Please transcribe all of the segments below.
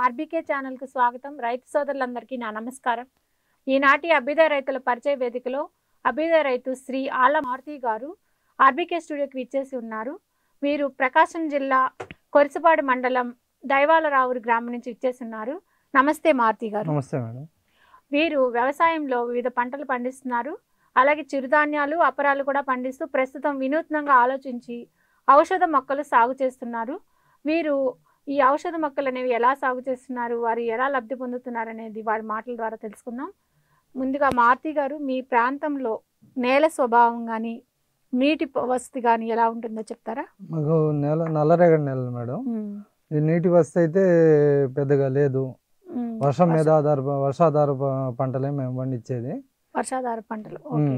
RBK channel కు స్వాగతం. రైతు సోదరులందరికీ నా నమస్కారం. ఈనాటి అభ్యుదయ రైతుల పరిచయ వేదికలో అభ్యుదయ రైతు శ్రీ ఆళ్ల మారుతి గారు ఆర్బీకే స్టూడియోకి విచ్చేసి ఉన్నారు. వీరు ప్రకాశం జిల్లా కొరిసపాడు మండలం దైవాలరావురు గ్రామం నుంచి విచ్చేసి ఉన్నారు. నమస్తే మారుతి గారు. నమస్తే మేడం. వీరు వ్యవసాయంలో వివిధ పంటలు పండిస్తున్నారు. అలాగే చిరుధాన్యాలు, అపరాలు కూడా పండిస్తూ ప్రస్తుతం వినూత్నంగా ఆలోచించి ఔషధ మొక్కలు సాగు చేస్తున్నారు. వీరు ఈ ఔషధ మొక్కలు అనేవి ఎలా సాగు చేస్తున్నారు, వారు ఎలా లబ్ధి పొందుతున్నారు అనేది వారి మాటల ద్వారా తెలుసుకుందాం. ముందుగా మారుతి గారు, మీ ప్రాంతంలో నేల స్వభావం కానీ నీటి వసతి కానీ ఎలా ఉంటుందో చెప్తారా? మాకు నల్లరేగడి నేల మేడం. ఈ నీటి వసతి అయితే పెద్దగా లేదు. వర్షం మీద వర్షాధార పంటలే మేము పండించేది. వర్షాధార పంటలు.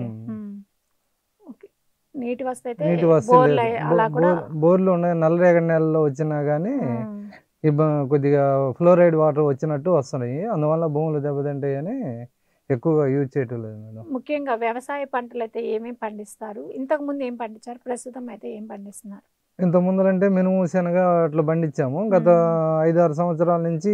నీటి వసతి అయితే నీటి వసతి బోర్లు ఉన్నాయి. నల్లరేగడి నేలలో వచ్చినా కానీ కొద్దిగా ఫ్లోరైడ్ వాటర్ వచ్చినట్టు వస్తున్నాయి. అందువల్ల భూములు దెబ్బతింటాయి అని ఎక్కువగా యూజ్ చేయటం లేదు మేడం. ముఖ్యంగా వ్యవసాయ పంటలు అయితే ఏమేమి పండిస్తారు? ఇంతకు ముందు ఏం పండించారు, ప్రస్తుతం అయితే ఏం పండిస్తున్నారు? ఇంత ముందరంటే మినుము, శనగ అట్లా పండించాము. గత 5-6 సంవత్సరాల నుంచి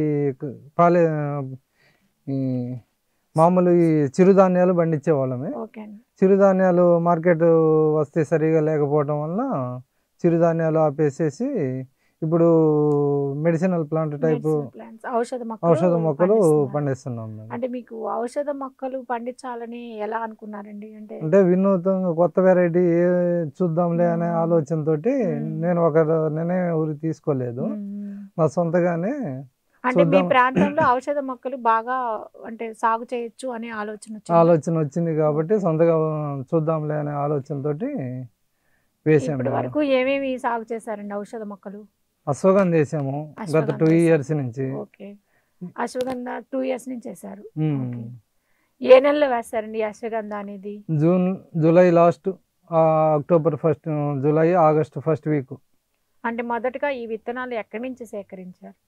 మామూలు ఈ చిరుధాన్యాలు పండించే వాళ్ళమే. చిరుధాన్యాలు మార్కెట్ వస్తే సరిగా లేకపోవడం వల్ల చిరుధాన్యాలు ఆపేసేసి ఇప్పుడు మెడిసినల్ ప్లాంట్ టైప్ ఔషధ మొక్కలు పండిస్తున్నాం. అంటే మీకు ఔషధ మొక్కలు పండించాలని ఎలా అనుకున్నారండి? అంటే వినూత్నంగా కొత్త వెరైటీ చూద్దాంలే అనే ఆలోచనతోటి నేనే ఊరికి తీసుకోలేదు, నా సొంతగానే. అంటే మీ ప్రాంతంలో ఔషధ మొక్కలు బాగా అంటే సాగు చేయొచ్చు అనే ఆలోచన వచ్చింది కాబట్టి సొంతగా చూద్దాంలే అనే ఆలోచనతోటి వేసాము. ఇప్పటి వరకు ఏమేమి సాగు చేశారండి ఔషధ మొక్కలు? అశ్వగంధ వేసాము గత 2 years నుంచి. అశ్వగంధ 2 years నుంచి వేశారు. ఏ నెలలో వేస్తారండి అశ్వగంధ అనేది? July last, October 1st, July August 1st week. అంటే మొదటగా ఈ విత్తనాలు ఎక్కడి నుంచి సేకరించారు?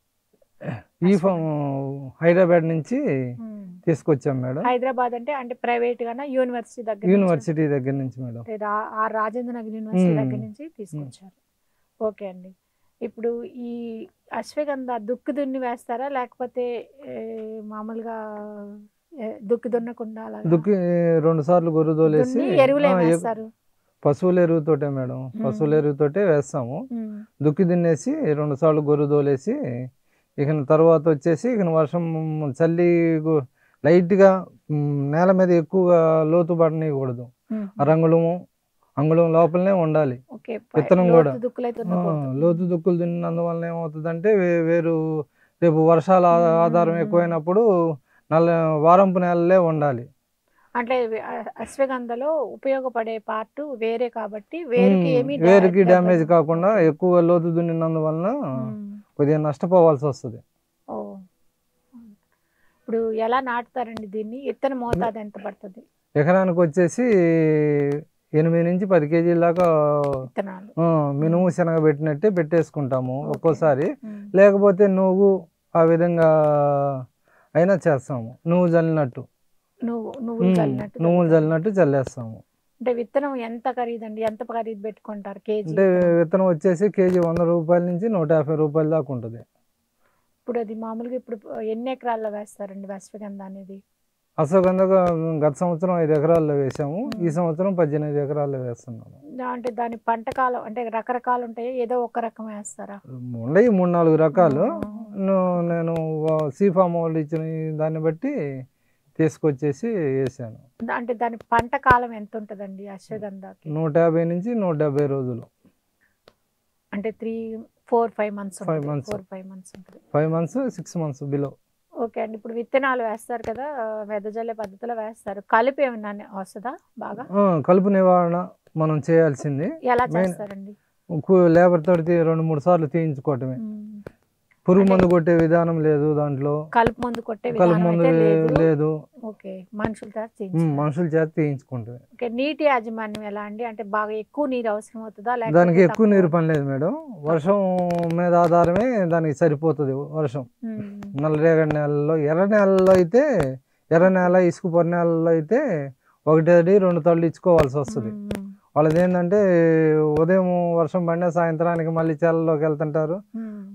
హైదరాబాద్ నుంచి తీసుకొచ్చాం మేడం. హైదరాబాద్ అంటే ప్రైవేట్ గానా, యూనివర్సిటీ దగ్గర నుంచి మేడం. రాజేంద్ర నగర్ యూనివర్సిటీ దగ్గర నుంచి తీసుకొచ్చారు. ఓకే అండి. ఇప్పుడు ఈ అశ్వగంధ దుక్కి దున్ని వేస్తారా, లేకపోతే మామూలుగా దుక్కి దున్నకుండా? దుక్కి 2 సార్లు గొర్రు తోలేసి ఎరువులు వేస్తారు. పశువుల ఎరువుతోటే మేడం, పశువుల ఎరువుతోటే వేస్తాము. దుక్కి దున్నేసి 2 సార్లు గొర్రు తోలేసి ఇక తర్వాత వచ్చేసి ఇక వర్షం చల్లి లైట్గా నేల మీద ఎక్కువగా లోతు పడనీయకూడదు. అంగుళం లోపలనే ఉండాలి విత్తనం కూడా. లోతు దుక్కులు తిన్నందువల్ల ఏమవుతుందంటే రేపు వర్షాల ఆధారం ఎక్కువైనప్పుడు వారంపు నేలలే ఉండాలి. అంటే అశ్వగంధలో ఉపయోగపడే పార్ట్ వేరే కాబట్టి వేరుకి డ్యామేజ్ కాకుండా ఎక్కువ లోతు దున్నినందువలన కొద్దిగా నష్టపోవాల్సి వస్తుంది. ఇప్పుడు ఎలా నాటుతారండి దీన్ని? విత్తన మోతాదు ఎంత పడుతుంది? ఎకరానికి వచ్చేసి 8 నుంచి 10 కేజీల దాకా మినుము, శనగ పెట్టినట్టే పెట్టేసుకుంటాము ఒక్కోసారి. లేకపోతే నువ్వు ఆ విధంగా అయినా చేస్తాము. నువ్వులు చల్లినట్టు చల్లేస్తాము. అంటే విత్తనం ఎంత ఖరీదండి? ఎంత ఖరీదు పెట్టుకుంటారు కేజీ? అంటే విత్తనం వచ్చేసి కేజీ 100 రూపాయల నుంచి 150 రూపాయల దాకా ఉంటుంది. ఇప్పుడు అది మామూలుగా ఇప్పుడు ఎన్ని ఎకరాల్లో వేస్తారండి అశ్వగంధ అనేది? అశ్వగంధ గత సంవత్సరం 5 ఎకరాల్లో వేసాము, ఈ సంవత్సరం 18 ఎకరాల్లో వేస్తున్నాము. అంటే దాని పంట కాలం అంటే రకరకాలు ఉంటాయి, ఏదో ఒక రకం వేస్తారా? ఉండయి 3-4 రకాలు. నేను సీఫామ్ వాళ్ళు ఇచ్చిన దాన్ని బట్టి తీసుకొచ్చేసి వేసాను. అంటే దాని పంట కాలం ఎంత ఉంటుందండి అశ్వగంధకి? 150 నుంచి 170 రోజులు. అంటే 3-4-5 months. 5 months, 5 months, 6 months below. Okay అండి. ఇప్పుడు విత్తనాలు వేస్తారు కదా, వెదజల్లే పద్ధతిలో వేస్తారు. కలుపు ఏమన్నా వస్తుందా? బాగా కలుపు నివారణ మనం చేయాల్సింది. ఎలా చేస్తారండి? లేబర్ తోటి 2-3 సార్లు తీయించుకోవటమే. పురుగు మందు కొట్టే విధానం లేదు దాంట్లో. కలుపు మందు లేదు. మనుషుల చేత తీయించుకుంటుంది. నీటి యాజమాన్యం ఎలా అండి? అంటే బాగా ఎక్కువ నీరు అవసరం అవుతుందా? దానికి ఎక్కువ నీరు పని లేదు మేడం. వర్షం మీద ఆధారమే దానికి సరిపోతుంది. వర్షం నల్లరేగడి నేలలో, ఎర్ర నేల ఇసుక పొర నేలలో అయితే 1-2 తళ్ళు ఇచ్చుకోవాల్సి వస్తుంది. వాళ్ళది ఏంటంటే ఉదయం వర్షం పడినా సాయంత్రానికి మళ్ళీ చేలలోకి వెళ్తుంటారు.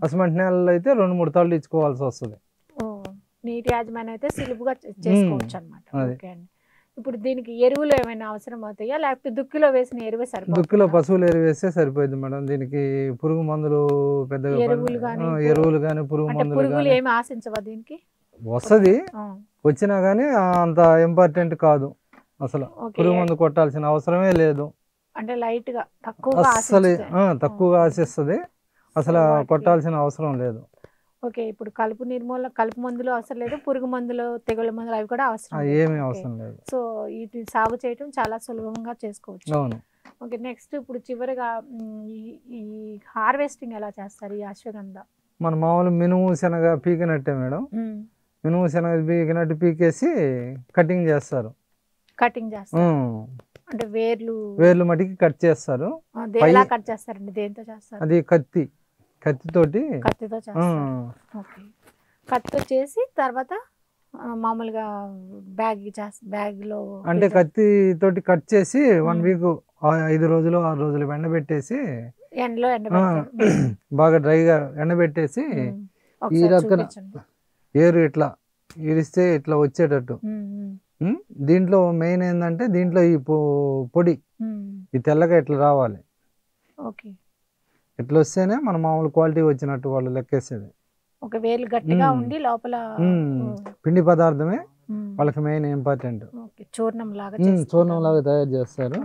అసమంటి నేలలో అయితే 2-3 తాళ్ళు ఇచ్చుకోవాల్సి వస్తుంది. ఓ నీటి యాజమాన్యం అయితే సులువుగా చేసుకోవచ్చు అనమాట. అది. ఓకే అండి. ఇప్పుడు దీనికి ఎరువులు ఏమైనా అవసరం అవుతాయా, లేకపోతే దుక్కిలో వేసిన ఎరువే దుక్కిలో సరిపోతుందా? పశువుల ఎరువు వేస్తే సరిపోయింది మేడం. దీనికి పురుగు మందులు పెద్దగా ఎరువులు కానీ ఎరువులు కానీ పురుగు అంటే మందులు పురుగులు కానీ ఏమి ఆశించవా దీనికి? వస్తుంది, ఆ, వచ్చినా కానీ అంత ఇంపార్టెంట్ కాదు. అసలు ఓకే. పురుగు మందు కొట్టాల్సిన అవసరమే లేదు. అంటే లైట్ గా తక్కువగా అస్సలు ఆశించుతాయి. తక్కువగా ఆశిస్తుంది, అసలు వాటికి- కొట్టాల్సిన అవసరం లేదు. ఓకే. ఇప్పుడు కలుపు మందులు అవసరం లేదు, పురుగు మందులు, తెగుళ్ళ మందులు అవి కూడా అవసరం లేదు. ఏమీ ఓకే. అవసరం లేదు. సో ఇది సాగు చేయటం చాలా సులభంగా చేసుకోవచ్చు. అవును. ఓకే. నెక్స్ట్ ఇప్పుడు చివరిగా ఈ హార్వెస్టింగ్ ఎలా చేస్తారు ఈ అశ్వగంధ? మన మామూలు మినుము శనగ పీకినట్టే మేడం. మినుము శనగ పీకినట్టు పీకేసి కటింగ్ చేస్తారు. కటింగ్ చేస్తారు అంటే వేర్లు మటుకి కట్ చేస్తారు. ఎలా కట్ చేస్తారండి? దేంతో చేస్తారు? అది కత్తితోటి కత్తితో చేస్తారు. ఓకే. కత్తితో చేసి తర్వాత మామూలుగా బ్యాగ్ లో అంటే కత్తితోటి కట్ చేసి 1 వీక్ 5 రోజులు 6 రోజులు ఎండబెట్టేసి ఎండలో బాగా డ్రైగా ఎండబెట్టేసి ఈ రకన ఏరు ఇట్లా ఇరిస్తే ఇట్లా వచ్చేటట్టు. దీంట్లో మెయిన్ ఏంటంటే దీంట్లో ఈ పొడి ఈ తెల్లగా ఇట్లా రావాలి. ఓకే. ఇట్లా వస్తేనే మన మామూలు క్వాలిటీ వచ్చినట్టు వాళ్ళు లెక్కేసేది. ఒక వేలు గట్టిగా ఉండి లోపల పిండి పదార్థమే వాళ్ళకి మెయిన్ ఇంపార్టెంట్. చూర్ణం లాగా తయారు చేస్తారు.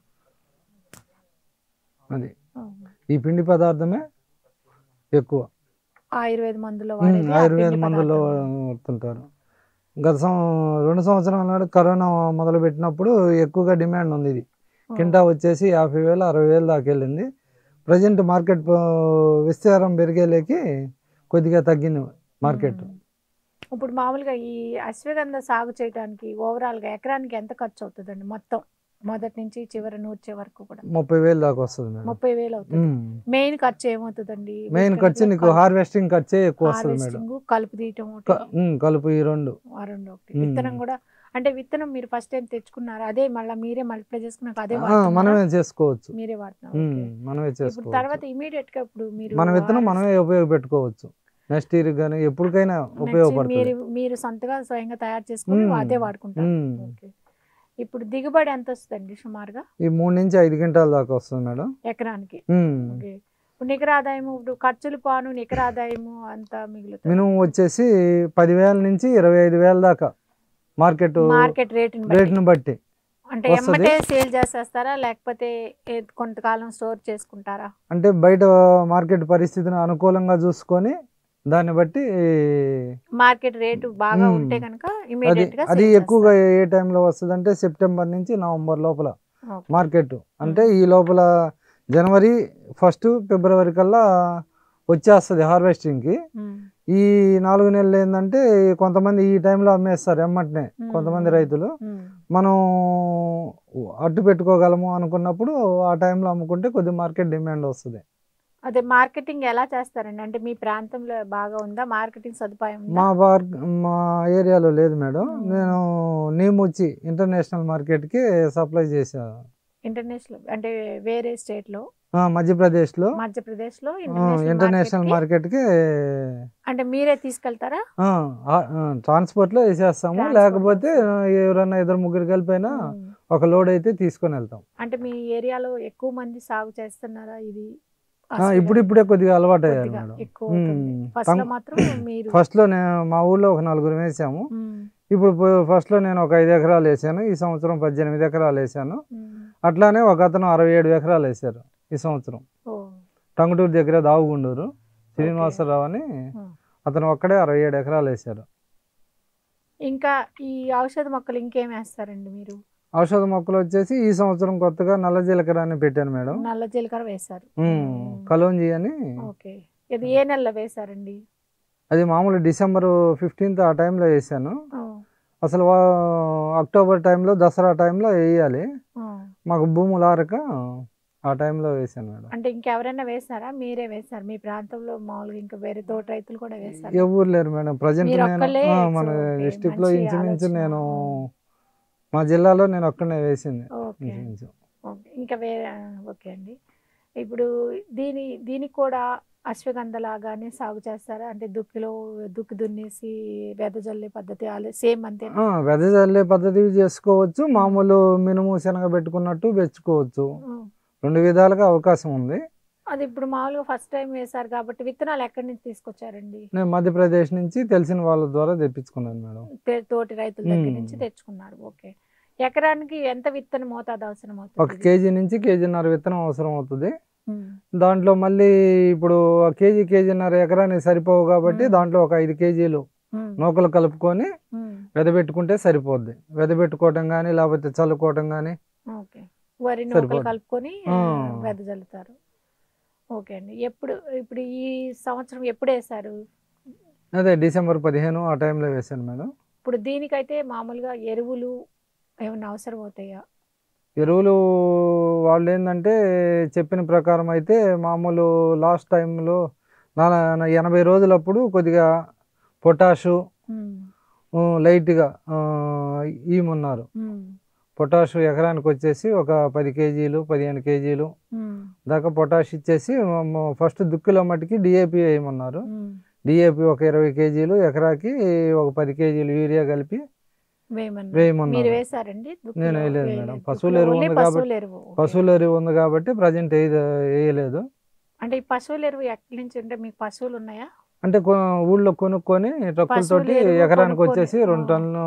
అది ఈ పిండి పదార్థమే ఎక్కువ ఆయుర్వేద మందులో వాడుతుంటారు. గత 2 సంవత్సరాల నాడు కరోనా మొదలు పెట్టినప్పుడు ఎక్కువగా డిమాండ్ ఉంది. ఇది కింటా వచ్చేసి 50,000 60,000 దాకా వెళ్ళింది. ప్రజెంట్ మార్కెట్ విస్తీర్ణం పెరిగేలేకి కొద్దిగా తగ్గింది మార్కెట్. ఇప్పుడు మామూలుగా ఈ అశ్వగంధ సాగు చేయడానికి ఓవరాల్ గా ఎకరానికి ఎంత ఖర్చు అవుతుందండి? మొదటి నుంచి చివరి నూర్చే వరకు కూడా 30,000 దాకా వస్తుంది. 30,000 అవుతుంది. మెయిన్ ఖర్చు ఏమవుతుందండి? మెయిన్ ఖర్చు నీకు హార్వెస్టింగ్ ఖర్చే ఎక్కువ వస్తుంది మేడం. కలుపు తీయటం, కలుపు ఈ రెండు. విత్తనం కూడా అంటే విత్తనం మీరు ఫస్ట్ టైం తెచ్చుకున్నారు, అదే మళ్ళీ మీరే మల్టిప్లై చేసుకున్నాక అదే మనమే చేసుకోవచ్చు. మీరే వాడుతున్నారు. మనమే ఇప్పుడు చేసుకోవచ్చు. తర్వాత ఇమీడియట్ గా ఇప్పుడు మీరు మన విత్తనం మనమే ఉపయోగపెట్టుకోవచ్చు. నెక్స్ట్ ఇయర్ కానీ ఎప్పటికైనా ఉపయోగపడుతుంది. మీరు స్వయంగా తయారు చేసుకుని అదే వాడుకుంటారు. ఇప్పుడు దిగుబడి ఎంత వస్తుందండి సుమారుగా? ఈ 3 నుంచి 5 క్వింటాల దాకా వస్తుంది మేడం ఎకరానికి. ఇప్పుడు నికర ఆదాయము, ఇప్పుడు ఖర్చులు పాను నికర ఆదాయము అంతా మిగులుతుంది. మినిమం వచ్చేసి 10,000 నుంచి 25,000 దాకా మార్కెట్ రేట్ని బట్టి. అంటే ఎమ్మటే సేల్ చేసేస్తారా, లేకపోతే కొంతకాలం స్టోర్ చేసుకుంటారా? అంటే బయట మార్కెట్ పరిస్థితిని అనుకూలంగా చూసుకొని దాన్ని బట్టి మార్కెట్ రేటు బాగా ఉంటే కనుక ఇమిడియట్ గా అది ఎక్కువగా ఏ టైంలో వస్తుంది అంటే సెప్టెంబర్ నుంచి నవంబర్ లోపల మార్కెట్. అంటే ఈ లోపల జనవరి 1 ఫిబ్రవరి కల్లా వచ్చేస్తుంది హార్వెస్టింగ్కి. ఈ 4 నెలలు ఏంటంటే కొంతమంది ఈ టైంలో అమ్మేస్తారు ఎమ్మటనే కొంతమంది రైతులు. మనం అడ్డు పెట్టుకోగలము అనుకున్నప్పుడు ఆ టైంలో అమ్ముకుంటే కొద్ది మార్కెట్ డిమాండ్ వస్తుంది. అదే మార్కెటింగ్ ఎలా చేస్తారండి? అంటే మీ ప్రాంతంలో బాగా ఉందా మార్కెటింగ్ సదుపాయం? మా ఏరియాలో లేదు మేడం. నేను నీముచ్చి ఇంటర్నేషనల్ మార్కెట్కి సప్లై చేశాను. ఇంటర్నేషనల్ అంటే వేరే స్టేట్ లో? మధ్యప్రదేశ్లో ఇంటర్నేషనల్ మార్కెట్కి. అంటే మీరే తీసుకెళ్తారా? ట్రాన్స్పోర్ట్లో వేసేస్తాము, లేకపోతే ఎవరన్నా 2-3 కలిపైనా ఒక లోడ్ అయితే తీసుకొని వెళ్తాం. అంటే మీ ఏరియాలో ఎక్కువ మంది సాగు చేస్తున్నారా ఇది? ఇప్పుడిప్పుడే కొద్దిగా అలవాటు అయ్యారు మేడం. ఫస్ట్ లో మా ఊళ్ళో ఒక 4 వేసాము. ఇప్పుడు ఫస్ట్ లో నేను ఒక 5 ఎకరాలు వేసాను. ఈ సంవత్సరం 18 ఎకరాలు వేసాను. అట్లానే ఒక అతను 67 ఎకరాలు వేసారు ఈ సంవత్సరం. టంగుటూరు దగ్గర దావుగుండూరు శ్రీనివాసరావు అని అతను ఒక్కడే 67 ఎకరాలు వేసారు. ఇంకా ఈ ఔషధ మొక్కలు ఇంకేం వేస్తారండి మీరు? ఔషధ మొక్కలు వచ్చేసి ఈ సంవత్సరం కొత్తగా నల్ల జీలకర్ర అని పెట్టాను మేడం. నల్ల జీలకర్ర వేశారు. కలోంజీ అని. ఇది ఏ నెలలో వేశారండి? అది మామూలు డిసెంబర్ 15th ఆ టైంలో వేసాను. అసలు అక్టోబర్ టైంలో దసరా టైంలో వేయాలి, మాకు భూములు ఆరక ఆ టైంలో వేసాను మేడం. అంటే ఇంకెవరైనా వేసారా? మీరే వేసారు మీ ప్రాంతంలో? మామూలుగా ఇంకా వేరే తోట రైతులు కూడా వేసారు? ఎవరు లేరు మేడం ప్రజెంట్. మన డిస్ట్రిక్ట్ లో ఇంచుమించు నేను మా జిల్లాలో నేను ఒక్కనే వేసింది. ఇంకా వేరే. ఓకే అండి. ఇప్పుడు దీనికి కూడా అశ్వగంధ లాగానే సాగు చేస్తారా? అంటే దుక్కి దున్నేసి వెదజల్లే పద్ధతి సేమ్ అంతేనా? వెదజల్లే పద్ధతి చేసుకోవచ్చు, మామూలు మినుము శనగ పెట్టుకున్నట్టు పెంచుకోవచ్చు. ఉమ్. 2 విధాలుగా అవకాశం ఉంది. అది ఇప్పుడు మామూలుగా ఫస్ట్ టైం వేశారు కాబట్టి విత్తనాలు ఎక్కడి నుంచి తీసుకొచ్చారండి? నేను మధ్యప్రదేశ్ నుంచి తెలిసిన వాళ్ళ ద్వారా తెప్పించుకున్నాను మేడం. తోటి రైతుల దగ్గర నుంచి తెచ్చుకున్నారు. ఓకే. ఎకరానికి ఎంత విత్తన మోతాదు అవసరం 1 అవుతుంది? కేజీ నుంచి కేజీన్నర విత్తనం అవసరం అవుతుంది. ఉమ్. దాంట్లో మళ్ళీ ఇప్పుడు కేజీన్నర ఎకరానికి సరిపోవు కాబట్టి దాంట్లో ఒక 5 కేజీలు ఉమ్. నూకలు కలుపుకొని ఉమ్. వెదబెట్టుకుంటే సరిపోద్ది. వెదబెట్టుకోవటం కానీ లేకపోతే చల్లుకోవటం కానీ ఓకే. వరి నూకలు సరిపోద్ది. కలుపుకొని వెదజల్లుతారు. ఓకే అండి. ఇప్పుడు ఈ సంవత్సరం ఎప్పుడు వేశారు? అదే డిసెంబర్ 15 ఆ టైంలో వేసాను మేడం. ఇప్పుడు దీనికైతే మామూలుగా ఎరువులు ఏమైనా అవసరం అవుతాయా? ఎరువులు వాళ్ళు ఏంటంటే చెప్పిన ప్రకారం అయితే మామూలు లాస్ట్ టైంలో 80 రోజులప్పుడు కొద్దిగా పొటాషు లైట్గా ఈమన్నారు. పొటాషు ఎకరానికి వచ్చేసి ఒక 10 కేజీలు 15 కేజీలు దాకా పొటాష్ ఇచ్చేసి ఫస్ట్ దుక్కిలో మట్టికి డిఏపి వేయమన్నారు. డిఏపి ఒక 20 కేజీలు ఎకరాకి ఒక 10 కేజీలు యూరియా కలిపి వేయమన్నారు. నేను వేయలేదు మేడం. పశువుల ఎరువు ఉంది కాబట్టి పశువుల ఎరువు ఉంది కాబట్టి ప్రజెంట్ వేయలేదు. అంటే ఈ పశువుల ఎరువు ఎక్కడి నుంచి? అంటే మీకు పశువులు ఉన్నాయా? అంటే ఊళ్ళో కొనుక్కొని ట్రక్కులతోటి ఎకరానికి వచ్చేసి 2 టన్నులు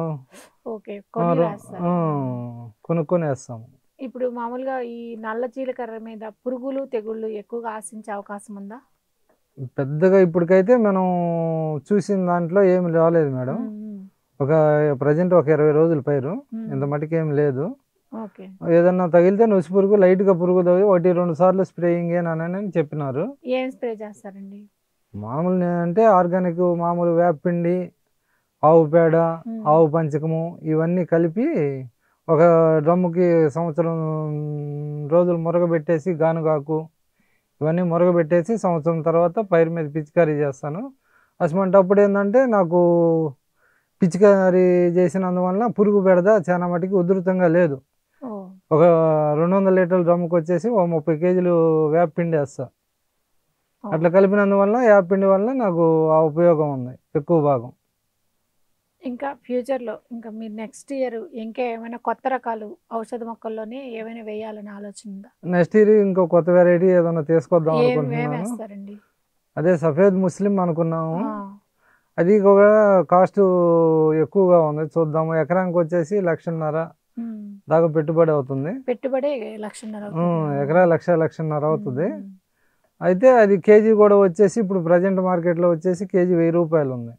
కొనుక్కొని వేస్తాము. ఇప్పుడు మామూలుగా ఈ నల్ల జీలకర్ర మీద పురుగులు తెగుళ్ళు ఎక్కువగా ఆశించే అవకాశం ఉందా? పెద్దగా ఇప్పటికైతే మనం చూసిన దాంట్లో ఏమి రాలేదు మేడం. ప్రజెంట్ ఒక 20 రోజులు పైరు ఇంత మటుకు ఏం లేదు. ఏదన్నా తగిలితే నుసి పురుగు లైట్గా పురుగు తగ్గి 1-2 సార్లు స్ప్రేయింగ్ అని చెప్పినారు. ఏం స్ప్రే చేస్తారండి? మామూలు అంటే ఆర్గానిక్ మామూలు వేపపిండి, ఆవు పేడ, ఆవు పంచకము ఇవన్నీ కలిపి ఒక డ్రమ్ముకి సంవత్సరం రోజులు మురగబెట్టేసి గానుగాకు ఇవన్నీ మురగబెట్టేసి సంవత్సరం తర్వాత పైరు మీద పిచికారీ చేస్తాను. అసమంటప్పుడు ఏంటంటే నాకు పిచికారీ చేసినందువల్ల పురుగు బెడద చాలా మటుకు ఉధృతంగా లేదు. ఒక 200 లీటర్ల డ్రమ్ముకి వచ్చేసి 30 కేజీలు వేపపిండి వేస్తా. అట్లా కలిపినందువల్ల వేపపిండి వల్ల నాకు ఆ ఉపయోగం ఉంది ఎక్కువ భాగం. ఇంకా ఫ్యూచర్లో ఇంకా మీరు నెక్స్ట్ ఇయర్ ఇంకా ఏమైనా కొత్త రకాలు ఔషధ మొక్కల్లోనే ఏమైనా వేయాలని ఆలోచన ఉందా? నెక్స్ట్ ఇయర్ ఇంకో కొత్త వెరైటీ ఏదైనా తీసుకొద్దాం అనుకుంటున్నాను. అదే సఫేద్ ముస్లిం అనుకున్నాము. అది కూడా కాస్ట్ ఎక్కువగా ఉంది. చూద్దాము. ఎకరానికి వచ్చేసి 1,50,000 దాకా పెట్టుబడి అవుతుంది. పెట్టుబడి 1,50,000 ఎకరా 1,00,000 అవుతుంది. అయితే అది కేజీ కూడా వచ్చేసి ఇప్పుడు ప్రజెంట్ మార్కెట్లో వచ్చేసి కేజీ 1000 రూపాయలు ఉంది.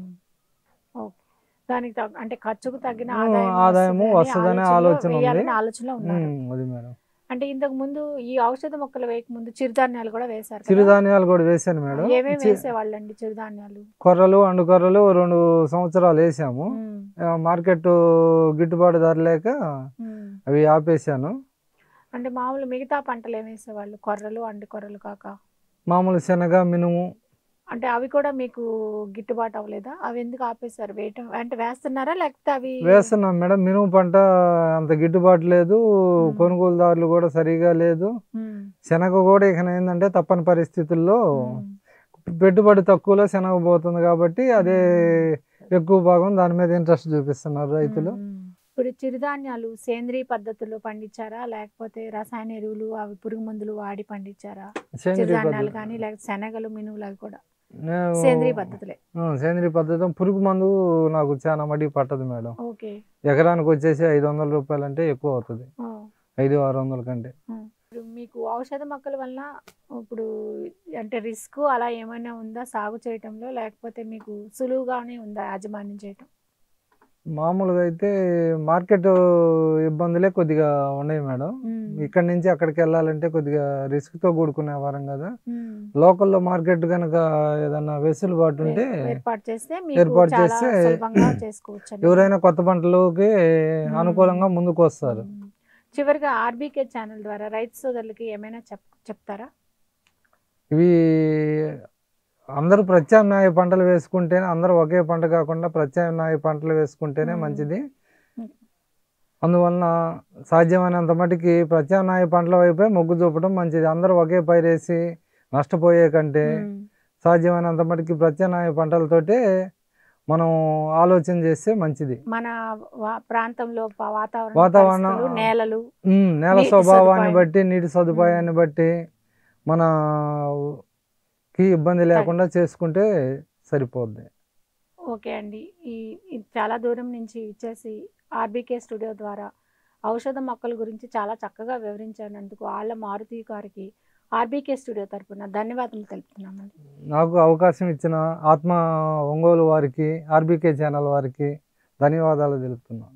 దానికి అంటే ఖర్చుకు తగ్గిన ఆదాయము వస్తుందనే ఆలోచన ఉంది. అది మేడం. అంటే ఇంతకు ముందు ఈ ఔషధ మొక్కలు వేయక ముందు చిరుధాన్యాలు కూడా వేశారు. చిరుధాన్యాలు కూడా వేసాను మేడం. ఏమేమి వేసేవాళ్ళండి చిరుధాన్యాలు? కొర్రలు, అండుకొర్రలు 2 సంవత్సరాలు వేసాము. మార్కెట్ గిట్టుబాటు ధర లేక అవి ఆపేసాను. అంటే మామూలు మిగతా పంటలు ఏమి వేసేవాళ్ళు? కొర్రలు, అండుకొర్రలు కాక మామూలు శనగ, మినుము. అంటే అవి కూడా మీకు గిట్టుబాటు అవ్వలేదా? అవి ఎందుకు ఆపేశారు వేయటం? అంటే వేస్తున్నారా లేకపోతే అవి? వేస్తున్నాం మేడం. మినుము పంట అంత గిట్టుబాటు లేదు, కొనుగోలుదారులు కూడా సరిగా లేదు. శనగ కూడా ఇక ఏంటంటే తప్పని పరిస్థితుల్లో పెట్టుబడి తక్కువలో శనగ పోతుంది కాబట్టి అదే ఎక్కువ భాగం దాని మీద ఇంట్రెస్ట్ చూపిస్తున్నారు రైతులు. ఇప్పుడు చిరుధాన్యాలు సేంద్రియ పద్ధతుల్లో పండించారా లేకపోతే రసాయన ఎరువులు అవి పురుగు మందులు వాడి పండించారా? చిరుధాన్యాలు కానీ లేకపోతే శనగలు, మినువులు అవి కూడా సేంద్రియ పద్ధతులే. సేంద్రియ పద్ధతి. పురుగు మందు నాకు చాలా మటుకు పట్టదు మేడం. ఎకరానికి వచ్చేసి 500 రూపాయలు అంటే ఎక్కువ అవుతుంది. 500-600 కంటే. మీకు ఔషధ మొక్కల వల్ల ఇప్పుడు అంటే రిస్క్ అలా ఏమైనా ఉందా సాగు చేయటంలో, లేకపోతే మీకు సులువుగానే ఉందా యాజమాన్యం చేయటం? మామూలుగా అయితే మార్కెట్ ఇబ్బందులే కొద్దిగా ఉన్నాయి మేడం. ఇక్కడ నుంచి అక్కడికి వెళ్ళాలంటే కొద్దిగా రిస్క్తో కూడుకునే వారం కదా. లోకల్లో మార్కెట్ కనుక ఏదన్నా వెసులుబాటు ఉంటే ఏర్పాటు చేస్తే ఎవరైనా కొత్త పంటలోకి అనుకూలంగా ముందుకు వస్తారు. చివరిగా ఆర్బీకే ఛానల్ ద్వారా రైతు సోదరులకి ఏమైనా చెప్తారా? ఇవి అందరూ ప్రత్యామ్నాయ పంటలు వేసుకుంటేనే, అందరూ ఒకే పంట కాకుండా ప్రత్యామ్నాయ పంటలు వేసుకుంటేనే మంచిది. అందువలన సాధ్యమైనంత మటుకి ప్రత్యామ్నాయ పంటల వైపే మొగ్గు చూపడం మంచిది. అందరూ ఒకే పైరేసి నష్టపోయే కంటే సాధ్యమైనంత మటుకి ప్రత్యామ్నాయ పంటలతోటే మనం ఆలోచన చేస్తే మంచిది. మన ప్రాంతంలో వాతావరణ వాతావరణ పరిస్థితులు, నేలలు, నేల నీటి స్వభావాన్ని సదుపాయం. బట్టి, నీటి సదుపాయాన్ని బట్టి మనకి ఇబ్బంది లేకుండా చేసుకుంటే సరిపోద్ది. ఓకే అండి. ఈ ఈ చాలా దూరం నుంచి ఇచ్చేసి ఆర్బీకే స్టూడియో ద్వారా ఔషధ మొక్కల గురించి చాలా చక్కగా వివరించినందుకు ఆళ్ళ మారుతి గారికి ఆర్బీకే స్టూడియో తరపున ధన్యవాదాలు తెలుపుతున్నామండి. నాకు అవకాశం ఇచ్చిన ఆత్మ ఒంగోలు వారికి, ఆర్బీకే ఛానల్ వారికి ధన్యవాదాలు తెలుపుతున్నాను.